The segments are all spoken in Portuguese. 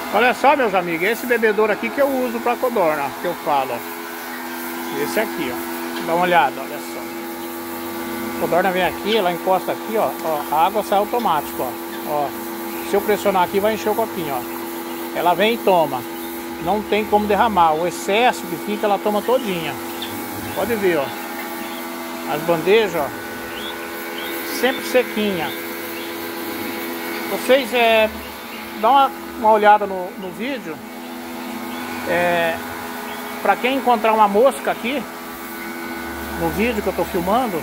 Olha só, meus amigos, esse bebedouro aqui que eu uso para codorna, que eu falo, ó. Esse aqui, ó. Dá uma olhada, olha só. A codorna vem aqui, ela encosta aqui, ó. A água sai automático, ó. Se eu pressionar aqui, vai encher o copinho, ó. Ela vem e toma. Não tem como derramar. O excesso que fica, ela toma todinha. Pode ver, ó. As bandejas, ó. Sempre sequinha. Vocês dá uma olhada no vídeo. Para quem encontrar uma mosca aqui no vídeo que eu tô filmando,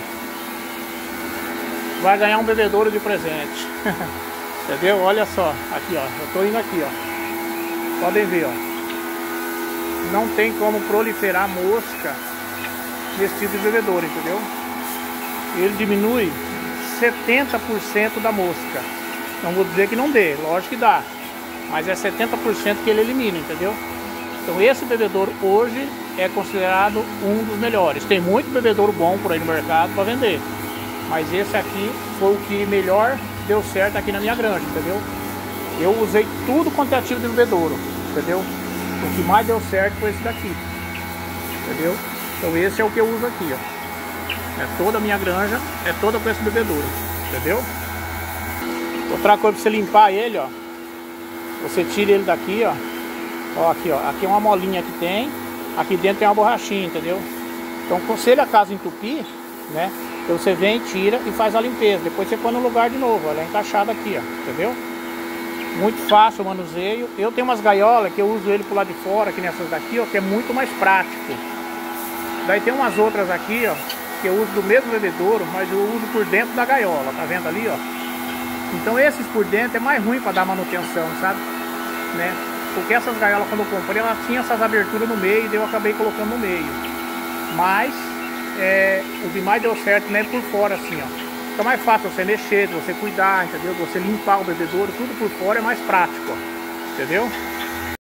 vai ganhar um bebedouro de presente. Entendeu? Olha só, aqui ó, eu tô indo aqui ó. Podem ver, ó. Não tem como proliferar mosca nesse tipo de bebedouro, entendeu? Ele diminui 70% da mosca. Não vou dizer que não dê, lógico que dá, mas é 70% que ele elimina, entendeu? Então esse bebedouro hoje é considerado um dos melhores. Tem muito bebedouro bom por aí no mercado para vender, mas esse aqui foi o que melhor deu certo aqui na minha granja, entendeu? Eu usei tudo quanto é tipo de bebedouro, entendeu? O que mais deu certo foi esse daqui, entendeu? Então esse é o que eu uso aqui, ó. Toda a minha granja é toda com esse bebedouro, entendeu? Outra coisa pra você limpar ele, ó. Você tira ele daqui, ó. Ó, aqui, ó. Aqui é uma molinha que tem. Aqui dentro tem uma borrachinha, entendeu? Então, se ele acaso entupir, né? Então você vem, tira e faz a limpeza. Depois você põe no lugar de novo. Ela é encaixada aqui, ó. Entendeu? Muito fácil o manuseio. Eu tenho umas gaiolas que eu uso ele pro lado de fora, que nessas daqui, ó, que é muito mais prático. Daí tem umas outras aqui, ó, que eu uso do mesmo bebedouro, mas eu uso por dentro da gaiola. Tá vendo ali, ó? Então esses por dentro é mais ruim para dar manutenção, sabe? Né? Porque essas gaiolas, quando eu comprei, elas tinham essas aberturas no meio, e eu acabei colocando no meio. Mas o que mais deu certo, né, por fora assim, ó. Fica mais fácil você mexer, você cuidar, entendeu? Você limpar o bebedouro, tudo por fora é mais prático, ó. Entendeu?